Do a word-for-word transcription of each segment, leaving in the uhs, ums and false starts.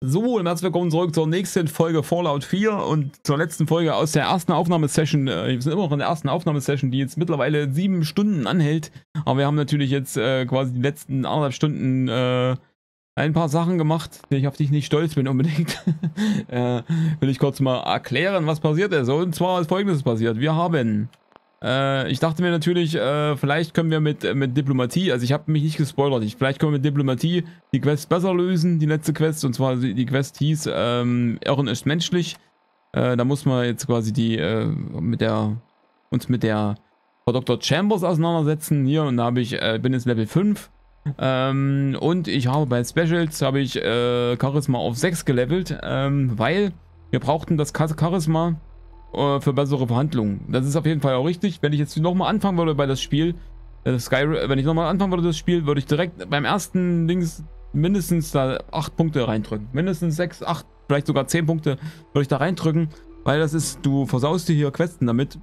So, und herzlich willkommen zurück zur nächsten Folge Fallout vier und zur letzten Folge aus der ersten Aufnahmesession. Wir sind immer noch in der ersten Aufnahmesession, die jetzt mittlerweile sieben Stunden anhält. Aber wir haben natürlich jetzt äh, quasi die letzten anderthalb Stunden äh, ein paar Sachen gemacht, die ich auf die ich nicht stolz bin unbedingt. äh, will ich kurz mal erklären, was passiert ist. Und zwar ist Folgendes passiert. Wir haben... Äh, ich dachte mir natürlich, äh, vielleicht können wir mit, mit Diplomatie, also ich habe mich nicht gespoilert, ich, vielleicht können wir mit Diplomatie die Quest besser lösen, die letzte Quest, und zwar die, die Quest hieß, ähm, Irren ist menschlich. Äh, da muss man jetzt quasi die, äh, mit der, uns mit der Frau Doktor Chambers auseinandersetzen, hier, und da habe ich, äh, bin jetzt Level fünf, ähm, und ich habe bei Specials, habe ich, äh, Charisma auf sechs gelevelt, ähm, weil wir brauchten das Charisma für bessere Verhandlungen. Das ist auf jeden Fall auch richtig. Wenn ich jetzt nochmal anfangen würde bei das Spiel, äh, Skyrim, wenn ich nochmal anfangen würde das Spiel, würde ich direkt beim ersten Dings mindestens da acht Punkte reindrücken. Mindestens sechs, acht, vielleicht sogar zehn Punkte würde ich da reindrücken, weil das ist, du versaust dir hier Questen damit.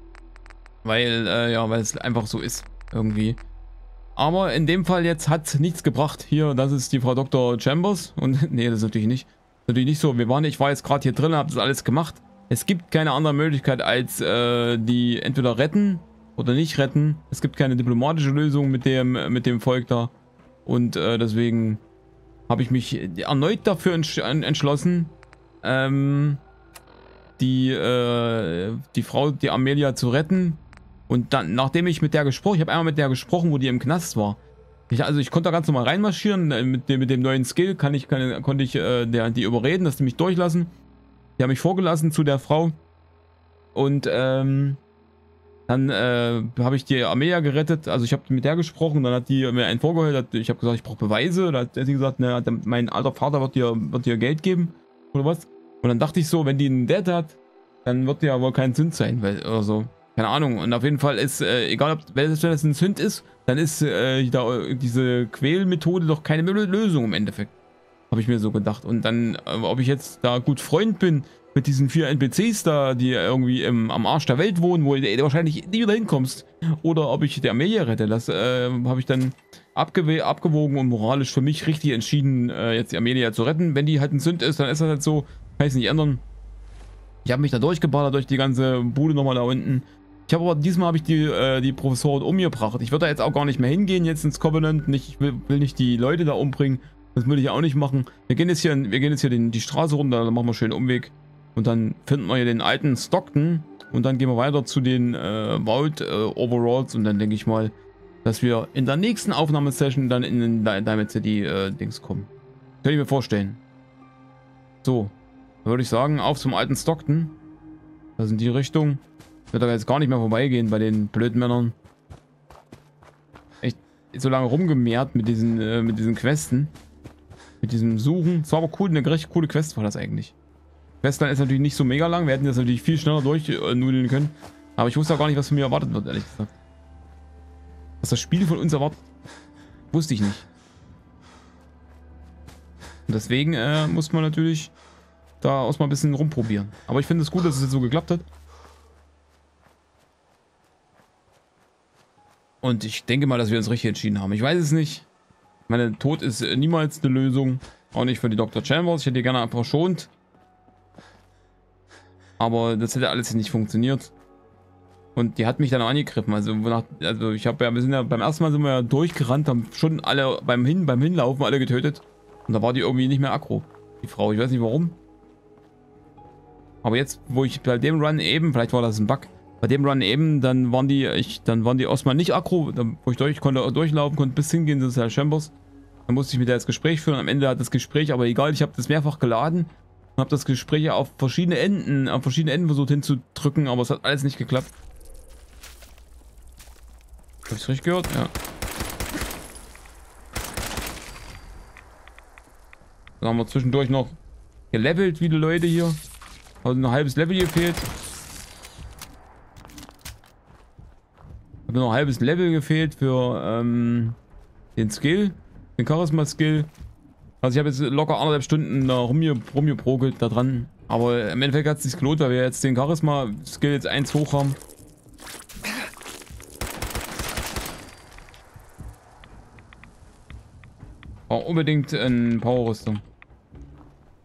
Weil, äh, ja, weil es einfach so ist, irgendwie. Aber in dem Fall jetzt hat nichts gebracht. Hier, das ist die Frau Doktor Chambers. Und, nee, das ist natürlich nicht. Natürlich nicht so. Wir waren, ich war jetzt gerade hier drin, habe das alles gemacht. Es gibt keine andere Möglichkeit als äh, die entweder retten oder nicht retten. Es gibt keine diplomatische Lösung mit dem, mit dem Volk da. Und äh, deswegen habe ich mich erneut dafür entsch entschlossen, ähm, die, äh, die Frau, die Amelia, zu retten. Und dann, nachdem ich mit der gesprochen, ich habe einmal mit der gesprochen, wo die im Knast war. Ich, also ich konnte da ganz normal reinmarschieren. Mit dem, mit dem neuen Skill kann ich, kann, konnte ich äh, der, die überreden, dass die mich durchlassen. Die haben mich vorgelassen zu der Frau und ähm, dann äh, habe ich die Amelia gerettet, also ich habe mit der gesprochen, dann hat die mir einen vorgeholt, ich habe gesagt, ich brauche Beweise, da hat sie gesagt, ne, mein alter Vater wird dir, wird dir Geld geben oder was, und dann dachte ich so, wenn die einen Dad hat, dann wird der wohl kein Sünd sein, weil, oder so, keine Ahnung, und auf jeden Fall ist, äh, egal ob, wenn es ein Sünd ist, dann ist äh, da, diese Quälmethode doch keine Lösung im Endeffekt. Habe ich mir so gedacht. Und dann, äh, ob ich jetzt da gut Freund bin mit diesen vier N P Cs da, die irgendwie im, am Arsch der Welt wohnen, wo du wahrscheinlich nie wieder hinkommst, oder ob ich die Amelia rette, das äh, habe ich dann abgew abgewogen und moralisch für mich richtig entschieden, äh, jetzt die Amelia zu retten. Wenn die halt ein Sünd ist, dann ist das halt so, kann ich es nicht ändern. Ich habe mich da durchgeballert durch die ganze Bude nochmal da unten. Ich habe aber diesmal habe ich die, äh, die Professorin umgebracht. Ich würde da jetzt auch gar nicht mehr hingehen jetzt ins Covenant. Nicht, ich will, will nicht die Leute da umbringen. Das will ich auch nicht machen. Wir gehen jetzt hier, wir gehen jetzt hier den, die Straße runter, dann machen wir schön Umweg. Und dann finden wir hier den alten Stockton. Und dann gehen wir weiter zu den äh, Vault äh, Overalls. Und dann denke ich mal, dass wir in der nächsten Aufnahmesession dann in den Diamond City äh, Dings kommen. Kann ich mir vorstellen. So, dann würde ich sagen, auf zum alten Stockton. Das ist in die Richtung. Ich werde da jetzt gar nicht mehr vorbeigehen bei den blöden Männern. Echt so lange rumgemehrt mit diesen, äh, mit diesen Questen. Mit diesem Suchen. Es war aber cool, eine recht coole Quest war das eigentlich. Questline ist natürlich nicht so mega lang. Wir hätten das natürlich viel schneller durchnudeln können. Aber ich wusste auch gar nicht, was von mir erwartet wird, ehrlich gesagt. Was das Spiel von uns erwartet, wusste ich nicht. Und deswegen äh, muss man natürlich da auch mal ein bisschen rumprobieren. Aber ich finde es gut, dass es jetzt so geklappt hat. Und ich denke mal, dass wir uns richtig entschieden haben. Ich weiß es nicht. Meine Tod ist niemals eine Lösung. Auch nicht für die Doktor Chambers. Ich hätte die gerne einfach verschont. Aber das hätte alles nicht funktioniert. Und die hat mich dann auch angegriffen. Also, nach, also ich habe ja, wir sind ja beim ersten Mal sind wir ja durchgerannt, haben schon alle beim Hin, beim Hinlaufen alle getötet. Und da war die irgendwie nicht mehr aggro. Die Frau. Ich weiß nicht warum. Aber jetzt, wo ich bei dem Run eben, vielleicht war das ein Bug. Bei dem Run eben, dann waren die, ich, dann waren die erstmal nicht aggro, wo ich durch konnte durchlaufen, konnte bis hingehen, das ist Herr Chambers. Dann musste ich mit der das Gespräch führen. Am Ende hat das Gespräch, aber egal, ich habe das mehrfach geladen und habe das Gespräch auf verschiedene Enden, auf verschiedene Enden versucht hinzudrücken, aber es hat alles nicht geklappt. Habe ich es richtig gehört? Ja. Dann haben wir zwischendurch noch gelevelt, viele Leute hier. Also ein halbes Level gefehlt. Hat nur noch ein halbes Level gefehlt für ähm, den Skill, den Charisma-Skill. Also ich habe jetzt locker anderthalb Stunden da rumge rumgebrokelt da dran. Aber im Endeffekt hat es sich gelohnt, weil wir jetzt den Charisma-Skill jetzt eins hoch haben. Auch unbedingt eine Power-Rüstung.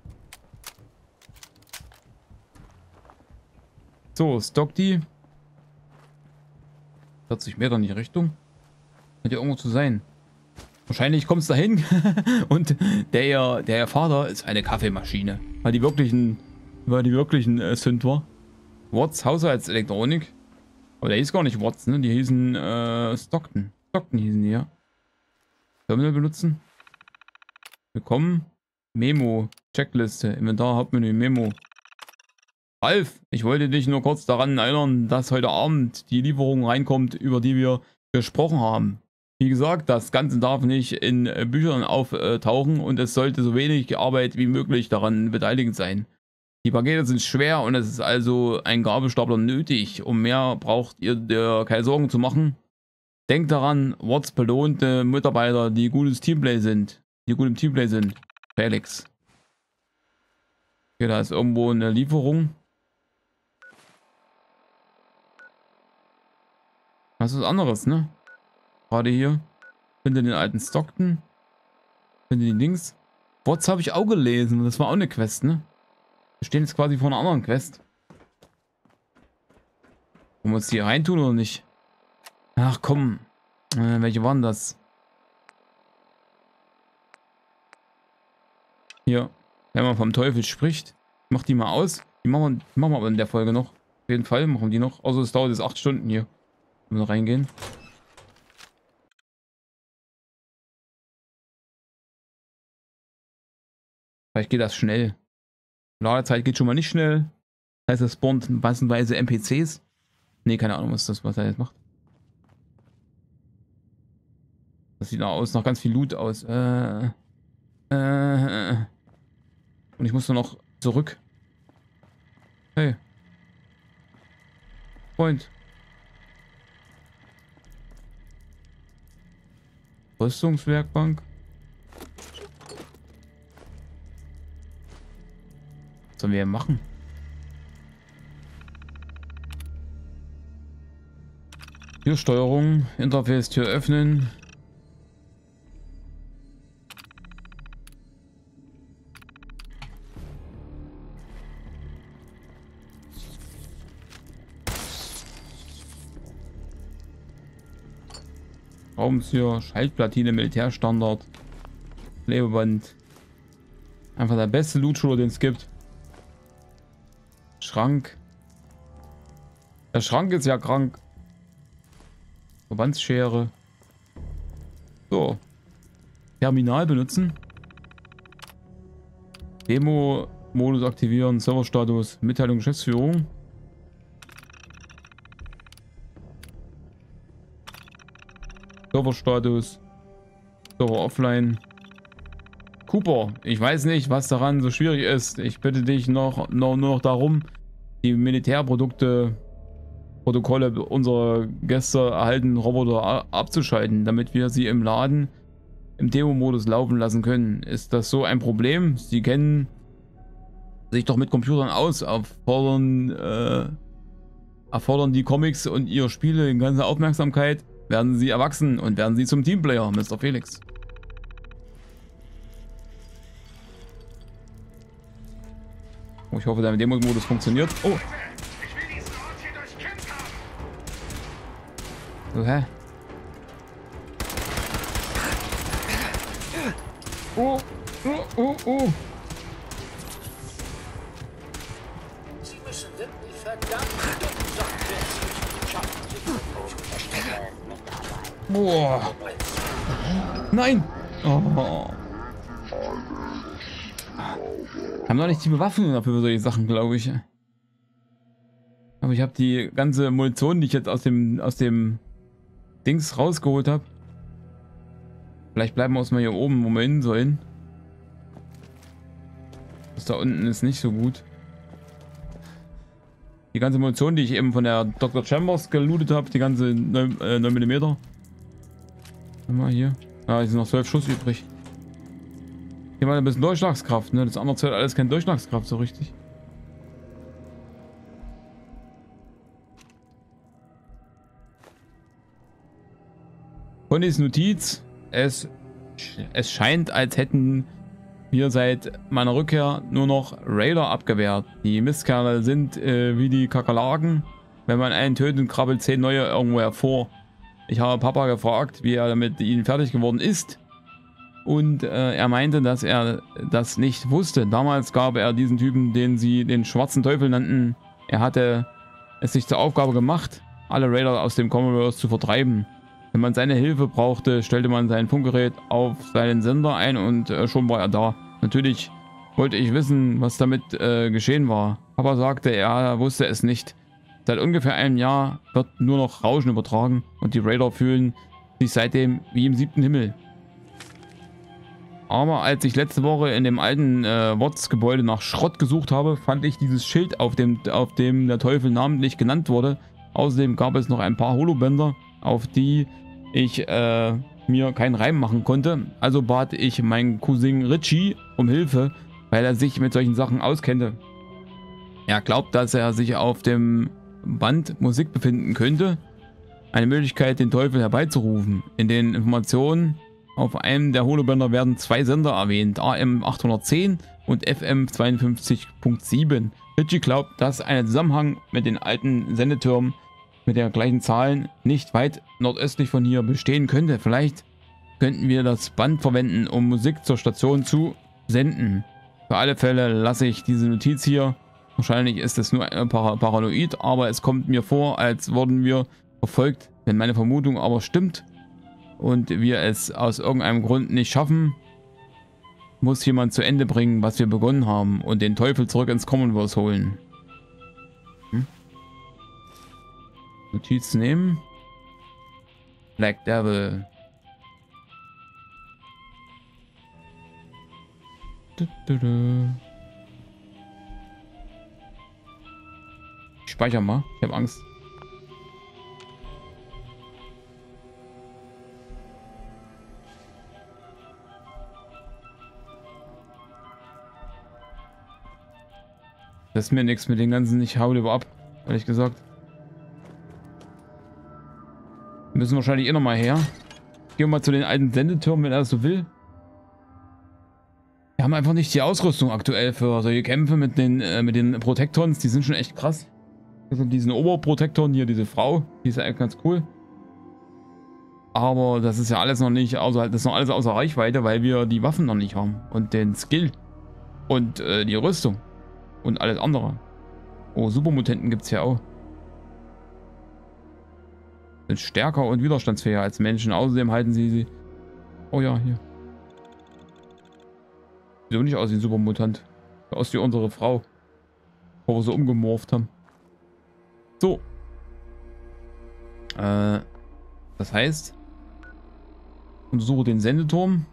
So, stock die. vierzig Meter in die Richtung. Wird ja irgendwo zu sein. Wahrscheinlich kommt es dahin und der, der Vater ist eine Kaffeemaschine. Weil die wirklichen, weil die wirklichen äh, Sünd war. Watts Haushaltselektronik. Aber der hieß gar nicht Watts, ne? Die hießen äh, Stockton. Stockton hießen die, ja. Terminal benutzen. Willkommen. Memo. Checkliste. Inventar, Hauptmenü, Memo. Ralf, ich wollte dich nur kurz daran erinnern, dass heute Abend die Lieferung reinkommt, über die wir gesprochen haben. Wie gesagt, das Ganze darf nicht in Büchern auftauchen und es sollte so wenig Arbeit wie möglich daran beteiligt sein. Die Pakete sind schwer und es ist also ein Gabelstapler nötig. Um mehr braucht ihr dir keine Sorgen zu machen. Denkt daran, Watts belohnte Mitarbeiter, die gutes Teamplay sind. Die gut im Teamplay sind. Felix. Okay, da ist irgendwo eine Lieferung. Das ist was anderes, ne? Gerade hier. Finde den alten Stockton. Finde die Dings. Watts habe ich auch gelesen. Das war auch eine Quest, ne? Wir stehen jetzt quasi vor einer anderen Quest. Wollen wir uns hier reintun oder nicht? Ach komm. Äh, welche waren das? Hier. Wenn man vom Teufel spricht. Mach die mal aus. Die machen wir, die machen wir aber in der Folge noch. Auf jeden Fall machen die noch. Also es dauert jetzt acht Stunden hier. Wenn wir reingehen. Vielleicht geht das schnell. Ladezeit geht schon mal nicht schnell. Das heißt, es spawnt massenweise N P Cs. Ne, keine Ahnung, was das, was er jetzt macht. Das sieht aus, nach ganz viel Loot aus. Äh, äh, und ich muss nur noch zurück. Hey. Freund. Rüstungswerkbank. Was sollen wir hier machen? Türsteuerung, Interface, Tür öffnen. Raumtür, Schaltplatine, Militärstandard, Klebeband. Einfach der beste Loot-Shooter, den es gibt. Schrank. Der Schrank ist ja krank. Verbandsschere. So. Terminal benutzen. Demo-Modus aktivieren. Serverstatus. Mitteilung Geschäftsführung. Serverstatus. Server offline. Cooper, ich weiß nicht, was daran so schwierig ist. Ich bitte dich noch, noch nur noch darum, die Militärprodukte, Protokolle unserer Gäste erhaltenen Roboter abzuschalten, damit wir sie im Laden im Demo-Modus laufen lassen können. Ist das so ein Problem? Sie kennen sich doch mit Computern aus, erfordern, äh, erfordern die Comics und ihre Spiele die ganze Aufmerksamkeit, werden sie erwachsen und werden sie zum Teamplayer, Mister Felix. Oh, ich hoffe, der Demo-Modus funktioniert. Oh! So, hä? Oh! Oh, oh, oh! Sie müssen wirklich verdammt dumm sein, wenn Sie schaffen, sich mit Boah! Nein! Oh! Haben noch nicht die Bewaffnung dafür für solche Sachen, glaube ich. Aber ich habe die ganze Munition, die ich jetzt aus dem aus dem Dings rausgeholt habe. Vielleicht bleiben wir uns mal hier oben, wo wir hin sollen. Das da unten ist nicht so gut. Die ganze Munition, die ich eben von der Doktor Chambers gelootet habe, die ganze neun Millimeter. Mal hier. Ah, hier sind noch zwölf Schuss übrig. Hier mal ein bisschen Durchschlagskraft, ne? Das andere zählt alles keine Durchschlagskraft so richtig. Connys Notiz. Es, es scheint, als hätten hier seit meiner Rückkehr nur noch Raider abgewehrt. Die Mistkerle sind äh, wie die Kakerlaken. Wenn man einen tötet, krabbelt zehn neue irgendwo hervor. Ich habe Papa gefragt, wie er mit ihnen fertig geworden ist. Und äh, er meinte, dass er das nicht wusste. Damals gab er diesen Typen, den sie den schwarzen Teufel nannten. Er hatte es sich zur Aufgabe gemacht, alle Raider aus dem Commonwealth zu vertreiben. Wenn man seine Hilfe brauchte, stellte man sein Funkgerät auf seinen Sender ein und äh, schon war er da. Natürlich wollte ich wissen, was damit äh, geschehen war. Papa sagte, er wusste es nicht. Seit ungefähr einem Jahr wird nur noch Rauschen übertragen und die Raider fühlen sich seitdem wie im siebten Himmel. Aber als ich letzte Woche in dem alten äh, Watts-Gebäude nach Schrott gesucht habe, fand ich dieses Schild, auf dem, auf dem der Teufel namentlich genannt wurde. Außerdem gab es noch ein paar Holobänder, auf die ich äh, mir keinen Reim machen konnte. Also bat ich meinen Cousin Richie um Hilfe, weil er sich mit solchen Sachen auskennte. Er glaubt, dass er sich auf dem Band Musik befinden könnte. Eine Möglichkeit, den Teufel herbeizurufen. In den Informationen auf einem der Holobänder werden zwei Sender erwähnt, A M achthundertzehn und F M zweiundfünfzig Punkt sieben. Richie glaubt, dass ein Zusammenhang mit den alten Sendetürmen mit der gleichen Zahlen nicht weit nordöstlich von hier bestehen könnte. Vielleicht könnten wir das Band verwenden, um Musik zur Station zu senden. Für alle Fälle lasse ich diese Notiz hier. Wahrscheinlich ist es nur para paranoid, aber es kommt mir vor, als wurden wir verfolgt. Wenn meine Vermutung aber stimmt und wir es aus irgendeinem Grund nicht schaffen, muss jemand zu Ende bringen, was wir begonnen haben und den Teufel zurück ins Commonwealth holen. Hm? Notiz nehmen. Black Devil. Du, du, du. Ich speichere mal. Ich habe Angst. Das ist mir nichts mit den ganzen. Ich hau lieber ab, ehrlich gesagt. Wir müssen wahrscheinlich eh noch mal her. Gehen wir mal zu den alten Sendetürmen, wenn er das so will. Wir haben einfach nicht die Ausrüstung aktuell für solche Kämpfe mit den, äh, mit den Protektons. Die sind schon echt krass. Also diesen Oberprotektoren hier, diese Frau, die ist ja echt ganz cool. Aber das ist ja alles noch nicht, außer, das ist noch alles außer Reichweite, weil wir die Waffen noch nicht haben. Und den Skill. Und äh, die Rüstung. Und alles andere. Oh, Supermutenten gibt es ja auch. Sind stärker und widerstandsfähiger als Menschen. Außerdem halten sie sie... Oh ja, hier. Sieht auch nicht aus wie ein Supermutant. Sieht aus wie unsere Frau. Wo wir so umgemorpht haben. So. Äh, das heißt... Untersuche den Sendeturm.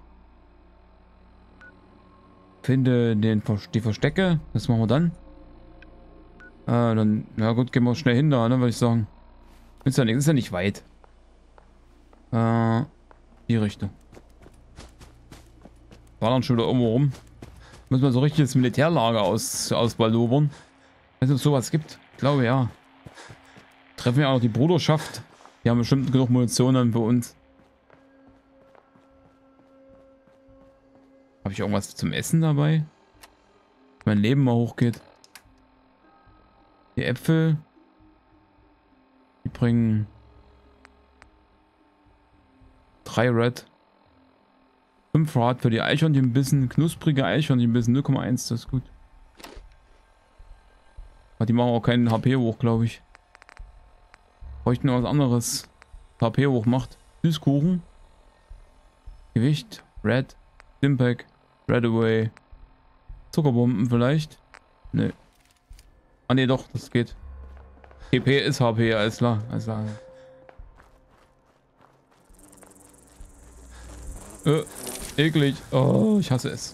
Finde den, die Verstecke. Das machen wir dann. Äh, dann... Na gut, gehen wir schnell hin da, ne, würde ich sagen. Ist ja nicht, ist ja nicht weit. Äh, die Richtung. War dann schon wieder irgendwo rum. Muss man so richtig das Militärlager aus, ausbaldobern. Weiß nicht, ob es sowas gibt. Ich glaube ja. Treffen wir auch noch die Bruderschaft. Die haben bestimmt genug Munition dann für uns. Habe ich irgendwas zum Essen dabei? Mein Leben mal hochgeht. Die Äpfel. Die bringen drei Red. fünf Rad für die Eichhörnchenbissen. Knusprige Eichhörnchenbissen. null Komma eins, das ist gut. Aber die machen auch keinen H P hoch, glaube ich. Bräuchten noch was anderes. H P hoch macht. Süßkuchen. Gewicht. Red. Stimpack. Red Away. Zuckerbomben vielleicht. Ne. Ah ne, doch, das geht. T P ist H P, alles klar. Alles klar. Äh, eklig. Oh, ich hasse es.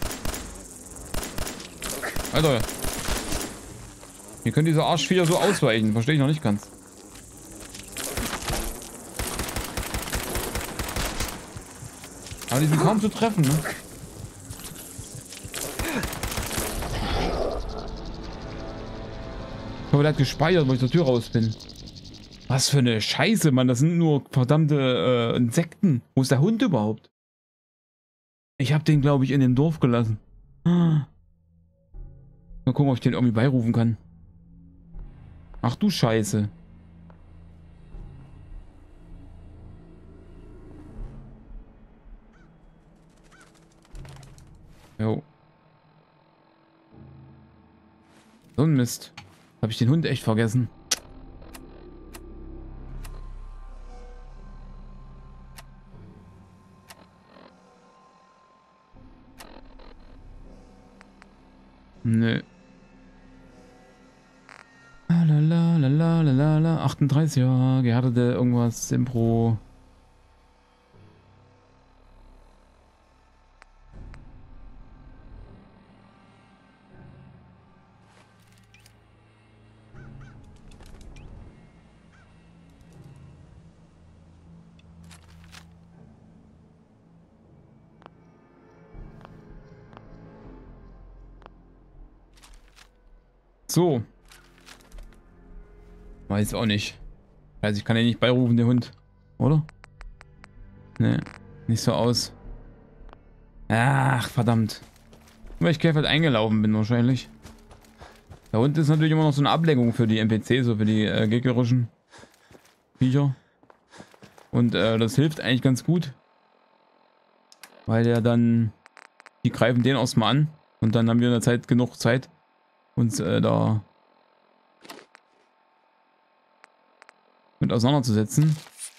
Alter. Hier können diese Arschviecher so ausweichen. Verstehe ich noch nicht ganz. Aber die sind kaum zu treffen, ne? Aber der hat gespeichert, wo ich zur Tür raus bin. Was für eine Scheiße, Mann. Das sind nur verdammte äh, Insekten. Wo ist der Hund überhaupt? Ich habe den, glaube ich, in dem Dorf gelassen. Mal gucken, ob ich den irgendwie beirufen kann. Ach du Scheiße. Jo. So ein Mist. Habe ich den Hund echt vergessen. Nö. Lalalala, achtunddreißig, ja, gehärtete irgendwas, Simpro. So. Weiß auch nicht. Also ich kann ja nicht beirufen, der Hund. Oder? Ne, nicht so aus. Ach, verdammt. Weil ich Käfer eingelaufen bin wahrscheinlich. Der Hund ist natürlich immer noch so eine Ablenkung für die N P C, so für die äh, gegnerischen Viecher. Und äh, das hilft eigentlich ganz gut. Weil der dann... Die greifen den erstmal an. Und dann haben wir in der Zeit genug Zeit, uns äh, da mit auseinanderzusetzen.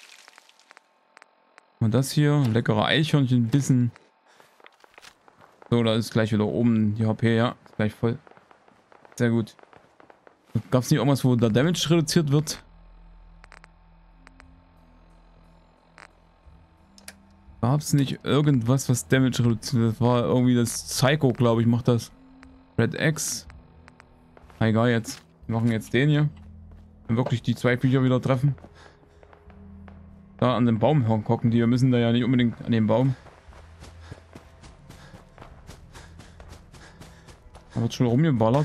Und das hier, leckere Eichhörnchen, Bissen. So, da ist gleich wieder oben die H P, ja, ist gleich voll. Sehr gut. Gab es nicht irgendwas, wo der Damage reduziert wird? Gab es nicht irgendwas, was Damage reduziert wird? Das war irgendwie das Psycho, glaube ich, macht das. Red X. Na egal jetzt. Wir machen jetzt den hier. Wenn wirklich die zwei Viecher wieder treffen. Da an dem Baum hocken die. Wir müssen da ja nicht unbedingt an dem Baum. Da wird schon rumgeballert.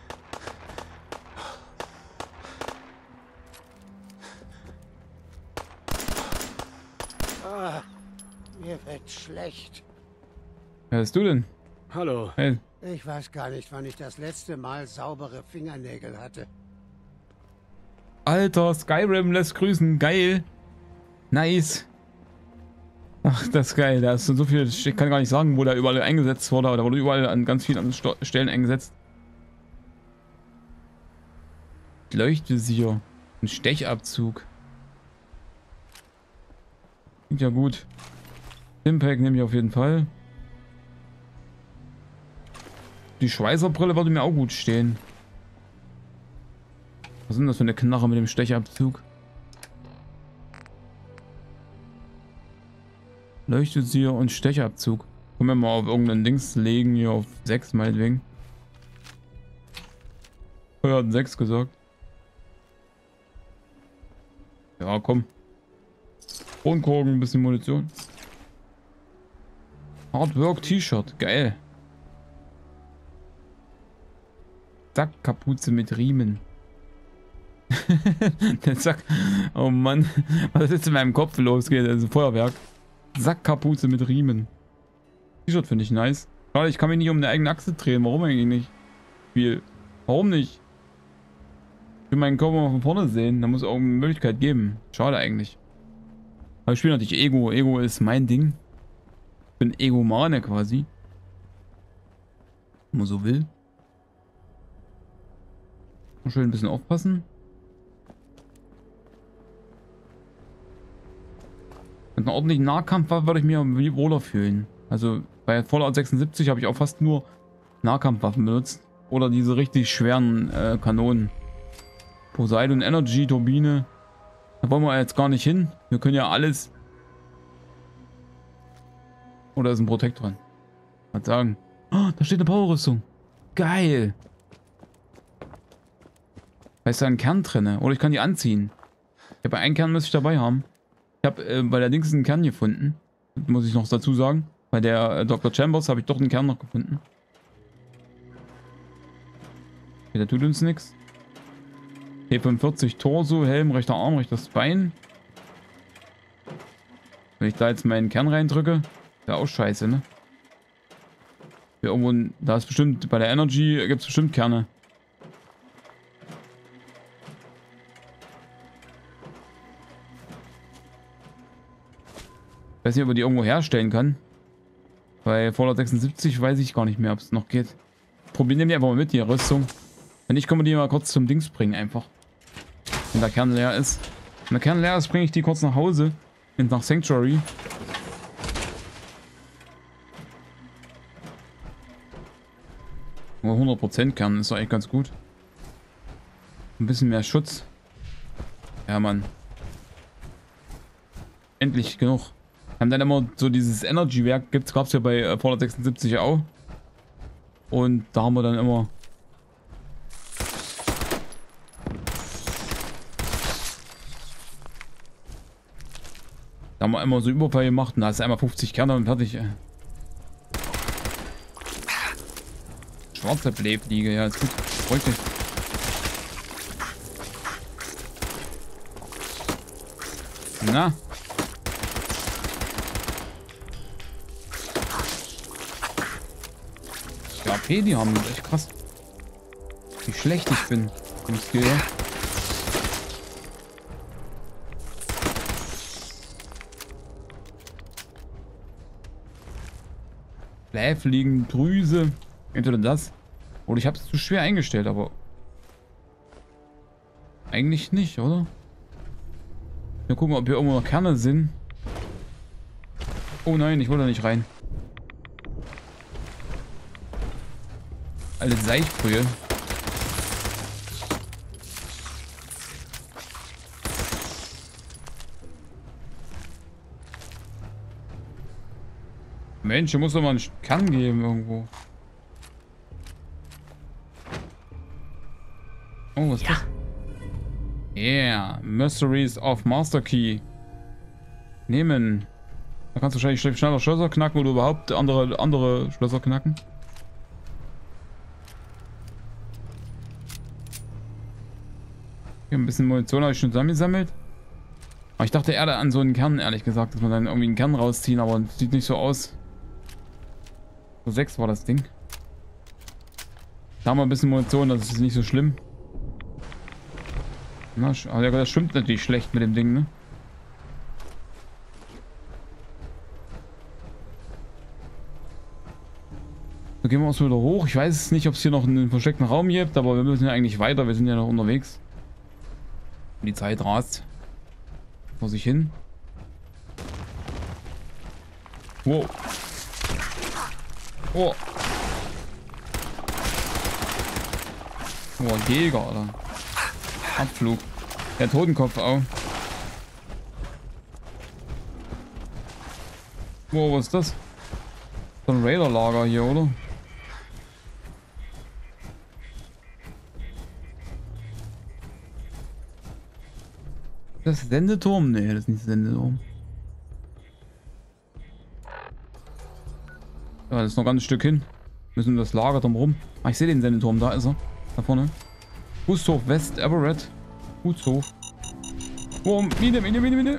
Ah, mir wird schlecht. Wer bist du denn? Hallo. Hey. Ich weiß gar nicht, wann ich das letzte Mal saubere Fingernägel hatte. Alter, Skyrim lässt grüßen. Geil. Nice. Ach, das ist geil. Da ist so viel. Ich kann gar nicht sagen, wo der überall eingesetzt wurde. Aber da wurde überall an ganz vielen Sto Stellen eingesetzt. Leuchtvisier. Ein Stechabzug. Klingt ja gut. Impact nehme ich auf jeden Fall. Die Schweißerbrille würde mir auch gut stehen. Was ist denn das für eine Knarre mit dem Stechabzug? Leuchtvisier und Stechabzug. Können wir mal auf irgendein Dings legen, hier auf sechs meinetwegen. Er hat sechs gesagt. Ja, komm. Kronkorken, ein bisschen Munition. Hardwork T-Shirt, geil. Sackkapuze mit Riemen. Der Sack. Oh Mann. Was ist jetzt in meinem Kopf losgeht? Das ist ein Feuerwerk. Sackkapuze mit Riemen. T-Shirt finde ich nice. Schade, ich kann mich nicht um eine eigene Achse drehen. Warum eigentlich nicht? Viel. Warum nicht? Ich will meinen Körper mal von vorne sehen. Da muss es auch eine Möglichkeit geben. Schade eigentlich. Aber ich spiele natürlich Ego. Ego ist mein Ding. Ich bin Egomane quasi. Wenn man so will. Schön ein bisschen aufpassen. Mit einer ordentlichen Nahkampfwaffe würde ich mich wohler fühlen. Also bei Fallout sechsundsiebzig habe ich auch fast nur Nahkampfwaffen benutzt. Oder diese richtig schweren äh, Kanonen. Poseidon Energy Turbine. Da wollen wir jetzt gar nicht hin. Wir können ja alles. Oder ist ein Protect dran? Was sagen? Oh, da steht eine Powerrüstung. Geil. Da ist da ein Kern drin. Oder ich kann die anziehen. Ich habe einen Kern, müsste ich dabei haben. Ich habe äh, bei der Dings einen Kern gefunden. Muss ich noch dazu sagen. Bei der äh, Doktor Chambers habe ich doch einen Kern noch gefunden. Okay, der tut uns nichts. T fünfundvierzig Torso, Helm, rechter Arm, rechtes Bein. Wenn ich da jetzt meinen Kern reindrücke, ist ja auch scheiße, ne? Hier irgendwo, da ist bestimmt, bei der Energy gibt es bestimmt Kerne. Ich weiß nicht, ob man die irgendwo herstellen kann. Bei Fallout sechsundsiebzig weiß ich gar nicht mehr, ob es noch geht. Probieren die einfach mal mit, die Rüstung. Wenn nicht, können wir die mal kurz zum Dings bringen, einfach. Wenn der Kern leer ist. Wenn der Kern leer ist, bringe ich die kurz nach Hause. Und nach Sanctuary. Nur hundert Prozent Kern ist doch eigentlich ganz gut. Ein bisschen mehr Schutz. Ja, Mann. Endlich genug. Wir haben dann immer so dieses Energy-Werk, gab es ja bei äh, Fallout sechsundsiebzig auch. Und da haben wir dann immer... Da haben wir immer so Überfall gemacht und da ist einmal fünfzig Kerne und fertig. Schwarze Blähfliege, ja, ist gut. Freut mich. Na? Ja, A P, die haben das echt krass. Wie schlecht ich bin im Skill. Blähfliegen, Drüse. Entweder das. Oder ich habe es zu schwer eingestellt, aber eigentlich nicht, oder? Wir gucken, ob hier irgendwo noch Kerne sind. Oh nein, ich wollte da nicht rein. Alle Seichbrühe. Mensch, hier muss doch mal einen Kern geben irgendwo. Oh, was ist ja. das? Yeah, Mysteries of Master Key. Nehmen. Da kannst du wahrscheinlich schneller Schlösser knacken oder überhaupt andere, andere Schlösser knacken. Hier ein bisschen Munition habe ich schon zusammengesammelt. Aber ich dachte eher an so einen Kern, ehrlich gesagt, dass man dann irgendwie einen Kern rausziehen, aber das sieht nicht so aus. So sechs war das Ding. Da haben wir ein bisschen Munition, das ist nicht so schlimm. Na, aber das schwimmt natürlich schlecht mit dem Ding, ne? So, gehen wir auch so wieder hoch. Ich weiß nicht, ob es hier noch einen versteckten Raum gibt, aber wir müssen ja eigentlich weiter. Wir sind ja noch unterwegs. Die Zeit rast vor sich hin. Wow. Oh. Oh, ein Jäger, oder? Abflug. Der Totenkopf auch. Wow, was ist das? So ein Raider-Lager hier, oder? Das ist Sendeturm? Nee, das ist nicht Sendeturm. Ja, das ist noch ein ganzes Stück hin. Wir müssen das Lager drumherum. Ah, ich sehe den Sendeturm, da ist er. Da vorne. Gutshof West Everett. Gutshof. Oh, Mine, Mine, Mine, Mine.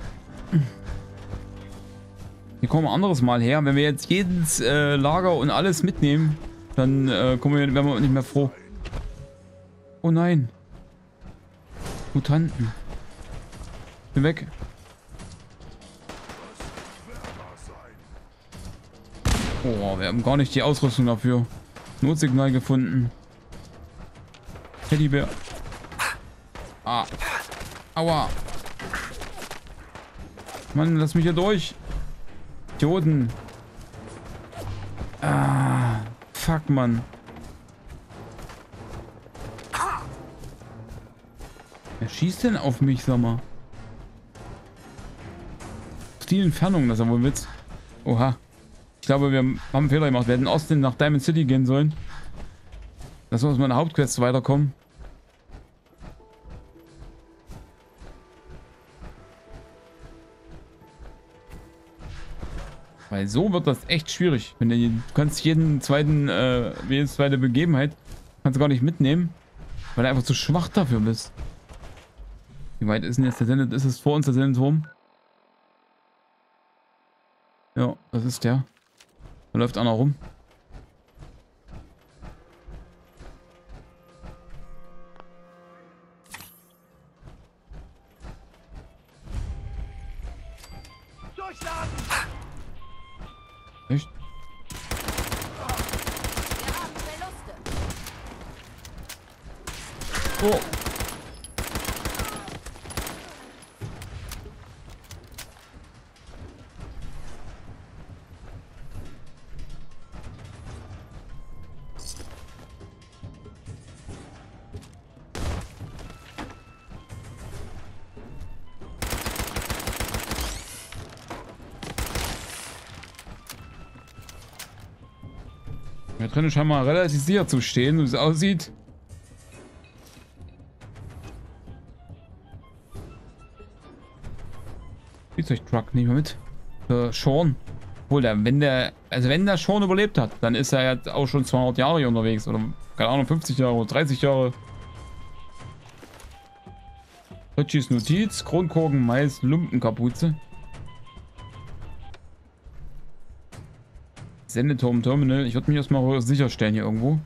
Hier kommen wir ein anderes Mal her. Wenn wir jetzt jedes äh, Lager und alles mitnehmen, dann äh, kommen wir, werden wir nicht mehr froh. Oh nein. Mutanten. Bin weg. Oh, wir haben gar nicht die Ausrüstung dafür. Notsignal gefunden. Teddybär. Ah. Aua. Mann, lass mich hier durch. Idioten. Ah. Fuck, Mann. Wer schießt denn auf mich, sag mal? Die Entfernung, das ist ja wohl ein Witz. Oha. Ich glaube, wir haben einen Fehler gemacht. Wir hätten Austin nach Diamond City gehen sollen. Lass uns mal in der Hauptquest weiterkommen. Weil so wird das echt schwierig. Wenn du, du kannst jeden zweiten, äh, jede zweite Begebenheit kannst du gar nicht mitnehmen, weil du einfach zu schwach dafür bist. Wie weit ist denn jetzt der Sendet? Ist es vor uns der Sendeturm? Ja, das ist der. Da läuft einer rum. Oh. Da drinnen scheint mal relativ sicher zu stehen, wie es aussieht. Spielzeugtruck nehmen wir mit. Äh, Sean. Obwohl, der, wenn der, also wenn der Sean überlebt hat, dann ist er jetzt auch schon zweihundert Jahre hier unterwegs. Oder, keine Ahnung, fünfzig Jahre oder dreißig Jahre. Richies Notiz, Kronkorken, Mais, Lumpenkapuze. Sendeturm Terminal. Ich würde mich erstmal sicherstellen hier irgendwo.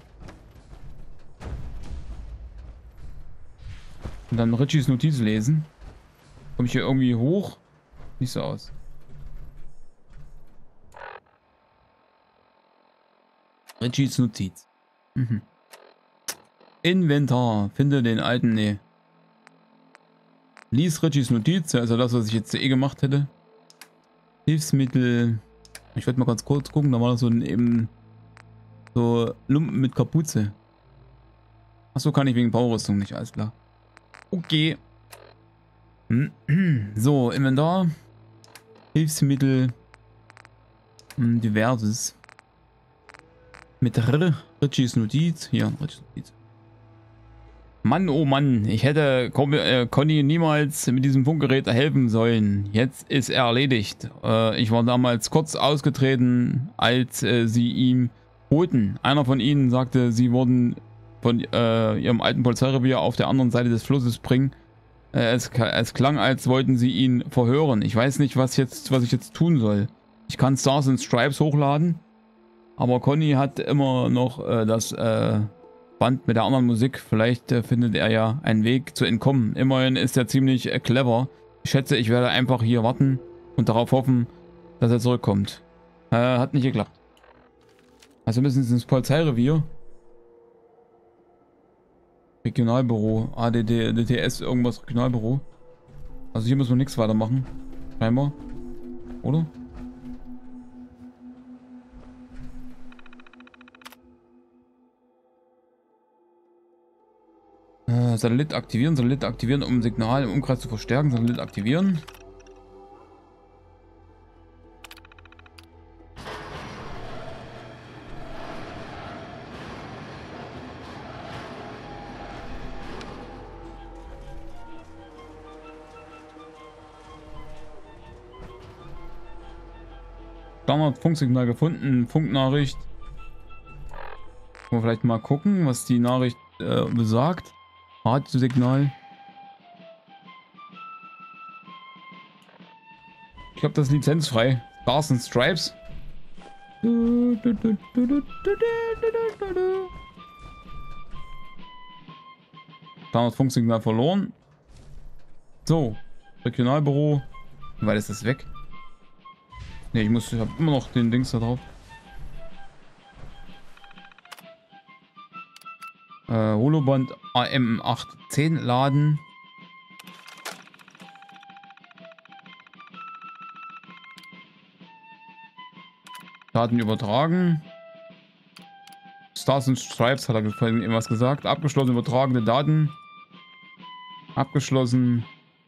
Und dann Richies Notiz lesen. Komme ich hier irgendwie hoch? Nicht so aus. Richies Notiz. Mhm. Inventar. Finde den alten. Nee. Lies Richies Notiz. Also das, was ich jetzt eh gemacht hätte. Hilfsmittel. Ich werde mal ganz kurz gucken. Da war das so ein eben so Lumpen mit Kapuze. Achso, kann ich wegen Baurüstung nicht. Alles klar. Okay. So, Inventar. Hilfsmittel. Diverses. Mit R. Richies Notiz. Hier, Richies Notiz. Mann, oh Mann, ich hätte äh, Conny niemals mit diesem Funkgerät helfen sollen. Jetzt ist er erledigt. Äh, ich war damals kurz ausgetreten, als äh, sie ihn holten. Einer von ihnen sagte, sie wurden von äh, ihrem alten Polizeirevier auf der anderen Seite des Flusses bringen. Äh, es, es klang, als wollten sie ihn verhören. Ich weiß nicht, was, jetzt, was ich jetzt tun soll. Ich kann Stars and Stripes hochladen, aber Conny hat immer noch äh, das... Äh, Band mit der anderen Musik. Vielleicht äh, findet er ja einen Weg zu entkommen. Immerhin ist er ziemlich äh, clever. Ich schätze, ich werde einfach hier warten und darauf hoffen, dass er zurückkommt. Äh, hat nicht geklappt. Also müssen sie ins Polizeirevier. Regionalbüro. A D D, D T S, irgendwas Regionalbüro. Also hier müssen wir nichts weitermachen. Scheinbar. Oder? Äh, Satellit aktivieren, Satellit aktivieren, um Signal im Umkreis zu verstärken. Satellit aktivieren. Standard-Funksignal gefunden, Funknachricht. Wollen wir vielleicht mal gucken, was die Nachricht äh, besagt. Radiosignal. Ich glaube, das ist lizenzfrei. Stars and Stripes. Standard-Funksignal verloren. So, Regionalbüro. Wie weit ist das weg? Ne, ich muss, ich habe immer noch den Dings da drauf. Äh, Holoband A M acht zehn laden. Daten übertragen. Stars and Stripes hat er vorhin irgendwas gesagt. Abgeschlossen, übertragene Daten. Abgeschlossen.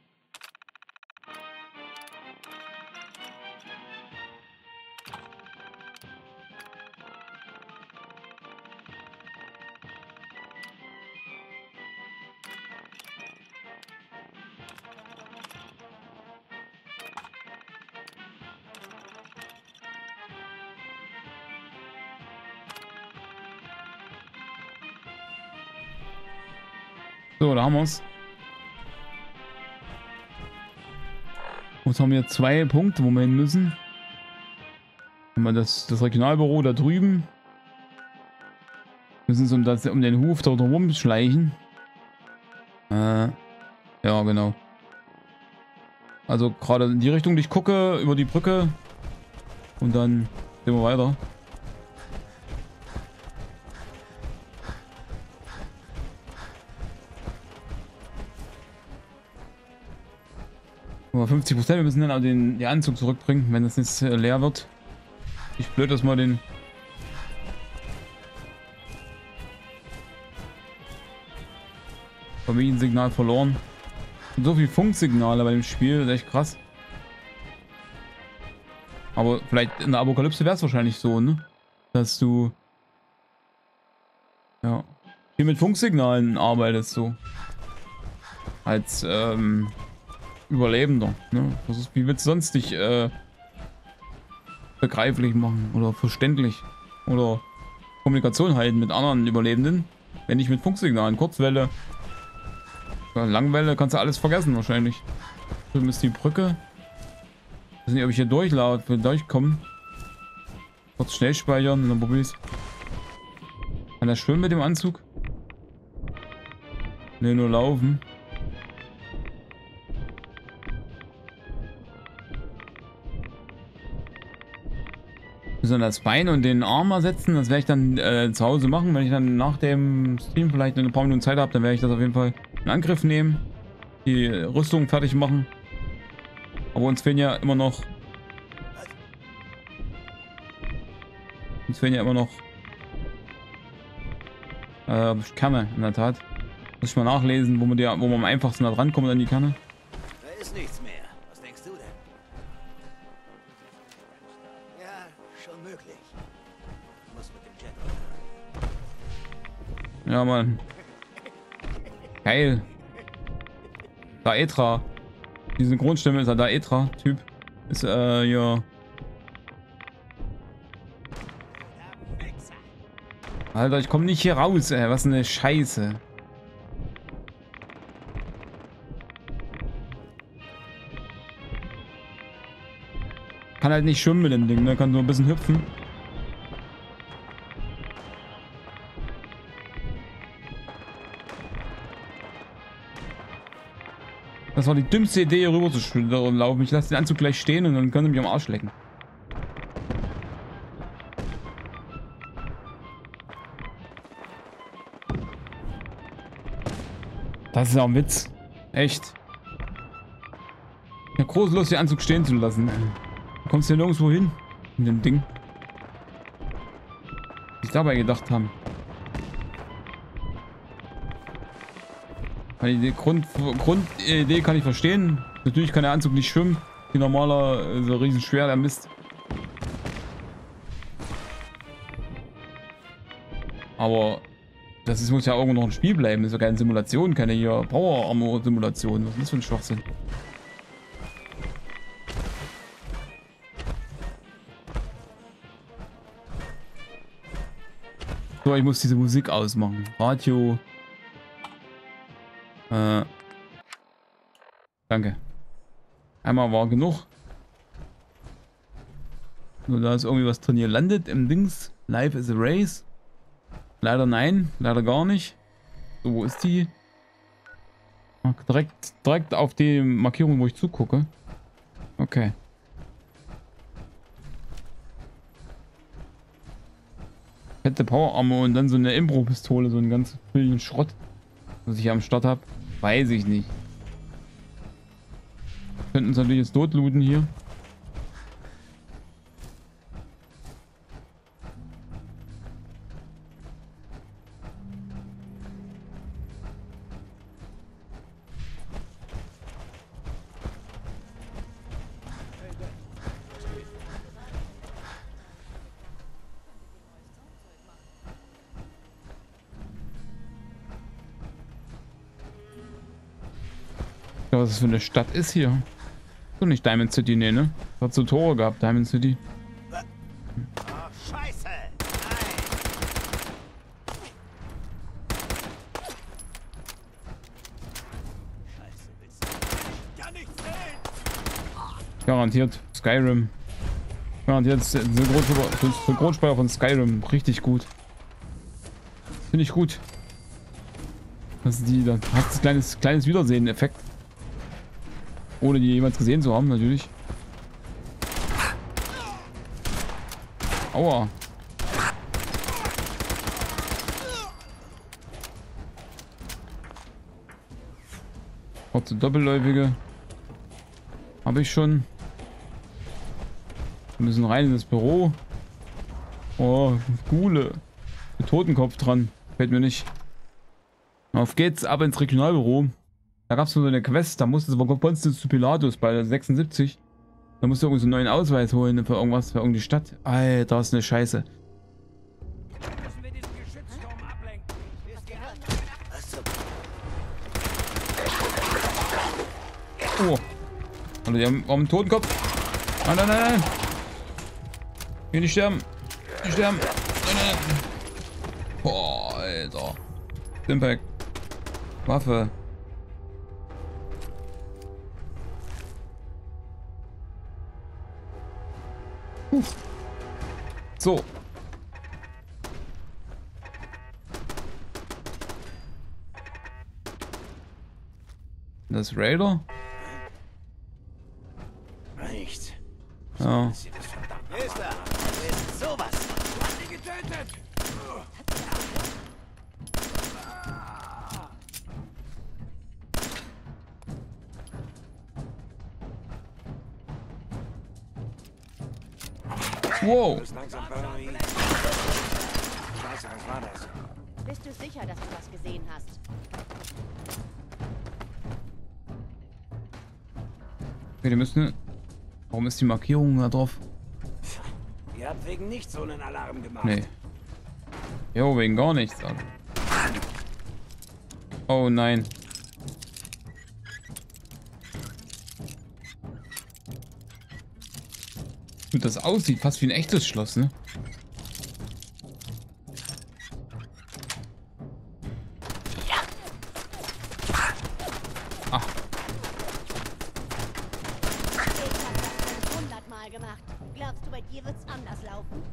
So, da haben wir es. Jetzt haben wir zwei Punkte, wo wir hin müssen. Haben wir das, das Regionalbüro da drüben. Müssen uns um, das, um den Hof da drum schleichen. Äh, ja, genau. Also gerade in die Richtung, die ich gucke, über die Brücke. Und dann gehen wir weiter. Aber fünfzig Prozent, wir müssen dann auch den, den Anzug zurückbringen, wenn das jetzt äh, leer wird. Ich blöd, dass wir den... Familiensignal verloren. Und so viel Funksignale bei dem Spiel, das ist echt krass. Aber vielleicht in der Apokalypse wäre es wahrscheinlich so, ne? Dass du... Ja... Hier mit Funksignalen arbeitest so. Als, ähm... Überlebender, ne? Das ist, wie willst du sonst dich, äh... begreiflich machen oder verständlich oder Kommunikation halten mit anderen Überlebenden, wenn nicht mit Funksignalen, Kurzwelle, Langwelle, kannst du alles vergessen wahrscheinlich. Drüben ist die Brücke. Ich weiß nicht, ob ich hier durchlaufe, durchkomme. Kurz schnell speichern und dann probier ich's. Kann er schwimmen mit dem Anzug? Ne, nur laufen. Müssen wir das Bein und den Arm ersetzen. Das werde ich dann äh, zu Hause machen. Wenn ich dann nach dem Stream vielleicht ein paar Minuten Zeit habe, dann werde ich das auf jeden Fall in Angriff nehmen. Die Rüstung fertig machen. Aber uns fehlen ja immer noch... Uns fehlen ja immer noch... Äh, Kerne, in der Tat. Muss ich mal nachlesen, wo man, die, wo man am einfachsten da dran kommt an die Kerne. Da ist nichts mehr. Was denkst du denn? Ja, schon möglich. Ich muss mit dem Jet. Ja, Mann. Geil. Daetra. Die Synchronstimme ist der Daetra-Typ. Ist, äh, ja. Alter, ich komme nicht hier raus, ey. Was eine Scheiße. Kann halt nicht schwimmen mit dem Ding, ne? Kann nur ein bisschen hüpfen. Das war die dümmste Idee, hier rüber zu laufen. Ich lasse den Anzug gleich stehen und dann können sie mich am Arsch lecken. Das ist ja ein Witz. Echt. Ich hab große Lust, den Anzug stehen zu lassen. Du kommst hier nirgendwo hin. In dem Ding. Was ich dabei gedacht haben. Die Grund, Grundidee kann ich verstehen. Natürlich kann der Anzug nicht schwimmen. Wie normaler, so riesen schwer der Mist. Aber das ist, muss ja irgendwo noch ein Spiel bleiben. Das ist ja keine Simulation, keine hier Power Armor Simulation. Was ist das für ein Schwachsinn? So, ich muss diese Musik ausmachen. Radio. Äh, danke. Einmal war genug. Nur da ist irgendwie was drin hier landet im Dings. Life is a Race. Leider nein, leider gar nicht. So, wo ist die? Ach, direkt, direkt auf die Markierung, wo ich zugucke. Okay. Fette Power Armor und dann so eine Impro-Pistole, so einen ganz vielen Schrott, was ich hier am Start habe. Weiß ich nicht. Wir könnten uns natürlich jetzt totlooten hier. Was das für eine Stadt ist hier. So nicht Diamond City, nee, ne? Hat so Tore gehabt, Diamond City. Oh, Scheiße! Nein! Garantiert Skyrim. Garantiert Synchronspeicher von Skyrim. Richtig gut. Finde ich gut. Das ist die, da hast du ein kleines, kleines Wiedersehen-Effekt. Ohne die jemals gesehen zu haben, natürlich. Aua. Kurze Doppelläufige. Habe ich schon. Wir müssen rein in das Büro. Oh, Gule. Mit Totenkopf dran. Fällt mir nicht. Auf geht's, ab ins Regionalbüro. Da gab es so eine Quest, da musstest du Pontius zu Pilatus bei der sechsundsiebzig. Da musst du irgendwie so einen neuen Ausweis holen für irgendwas, für irgendeine Stadt. Alter, das ist eine Scheiße. Müssen wir diesen Geschützturm ablenken. Oh. Also die haben, haben einen Totenkopf. Nein, nein, nein, nein. Hier nicht sterben. Nicht sterben. Nein, nein, nein. Boah, Alter. Impact. Waffe. Puh. So. Das Raider? Nichts. Ja. Ist da? Wer ist sowas? Du hast ihn getötet! Wow. Du bist langsam paranoid. Scheiße, was war das? Bist du sicher, dass du was gesehen hast? Okay, die müssen. Warum ist die Markierung da drauf? Ihr habt wegen nichts so einen Alarm gemacht. Nee. Jo, wegen gar nichts. Alter. Oh nein. Wie das aussieht, fast wie ein echtes Schloss, ne? Ach. Ich hab das schon hundertmal gemacht. Glaubst du, bei dir wird's anders laufen?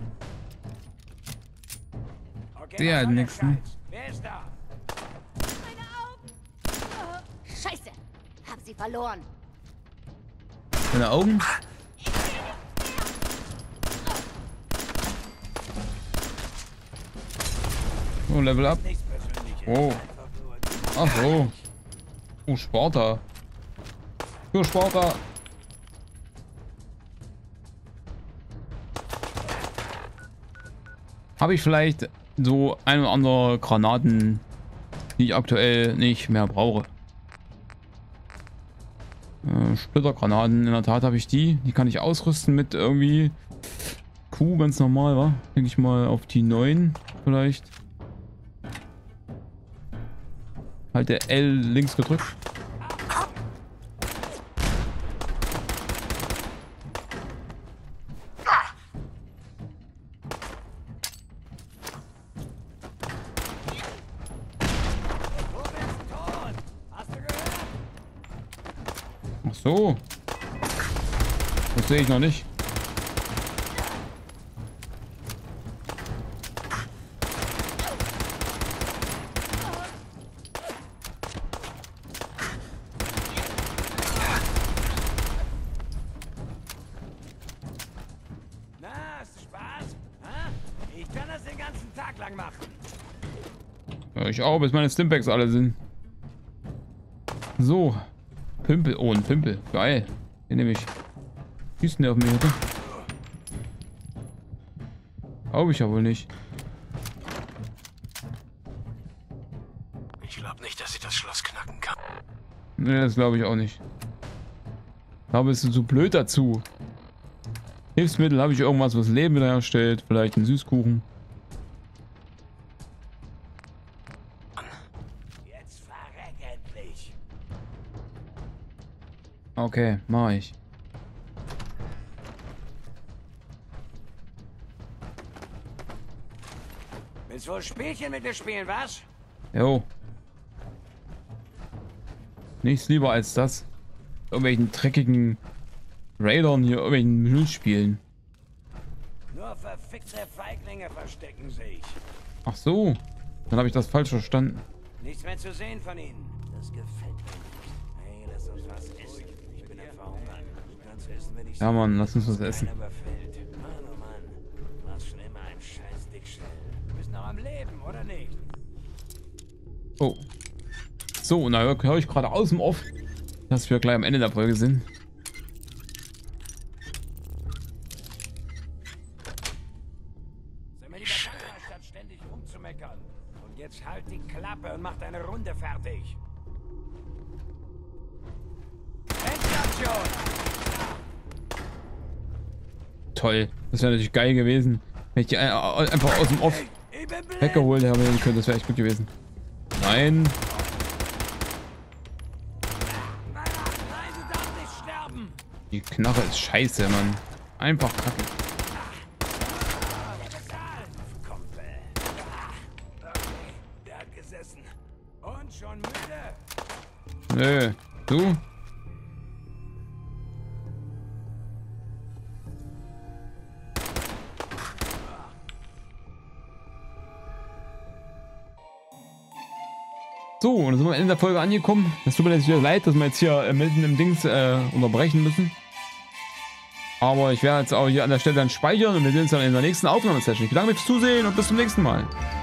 Okay, Der was hat soll der nix, ne? Scheiß? Wer ist da? Meine Augen! Oh, Scheiße! Hab sie verloren. Deine Augen? Oh, Level up. Nichts Persönliches. Oh. Einfach nur... Ach so. Oh, Sparta. Für Sparta. Habe ich vielleicht so ein oder andere Granaten, die ich aktuell nicht mehr brauche. Äh, Splittergranaten, in der Tat habe ich die. Die kann ich ausrüsten mit irgendwie Q, ganz normal, wa? Denke ich mal auf die neun vielleicht. Halt der L links gedrückt. Ach so. Das sehe ich noch nicht. Na, hast du Spaß? Ha? Ich kann das den ganzen Tag lang machen. Ja, ich auch, bis meine Stimpaks alle sind. So. Pimpel. Oh, ein Pimpel. Geil. Den nehme ich. Schießt denn der auf mich, oder? Glaube ich ja wohl nicht. Ich glaube nicht, dass ich das Schloss knacken kann. Ne, das glaube ich auch nicht. Ich glaube, es ist zu blöd dazu. Hilfsmittel, habe ich irgendwas, was Leben wiederherstellt? Vielleicht einen Süßkuchen. Jetzt verreck endlich. Okay, mache ich. Willst du ein Spielchen mit mir spielen, was? Jo. Nichts lieber als das. Irgendwelchen dreckigen Raidern hier, irgendwelchen Müll spielen. Nur verfickte Feiglinge verstecken sich. Ach so. Dann habe ich das falsch verstanden. Nichts mehr zu sehen von ihnen. Das gefällt mir nicht. Hey, lass uns was essen. Ich bin am Verhungern. Du kannst essen, wenn ich Ja, Mann, lass uns was essen. keiner überfällt. Mann, oh Mann. Was schon immer ein scheiß Dickschell. Du bist noch am Leben, oder nicht? Oh. So, und da höre ich gerade aus dem Off, dass wir gleich am Ende der Folge sind. fertig. Endstation! Toll. Das wäre natürlich geil gewesen. Wenn ich die einfach aus dem Off weggeholt habe, das wäre echt gut gewesen. Nein. Nein, du darfst nicht sterben! Die Knarre ist scheiße, Mann. Einfach kacke. Kumpel. Der hat gesessen. Und schon müde. Nö. Du? So, und dann sind wir am Ende der Folge angekommen. Es tut mir jetzt wieder leid, dass wir jetzt hier äh, mitten im Dings äh, unterbrechen müssen. Aber ich werde jetzt auch hier an der Stelle dann speichern und wir sehen uns dann in der nächsten Aufnahmesession. Ich bedanke mich fürs Zusehen und bis zum nächsten Mal.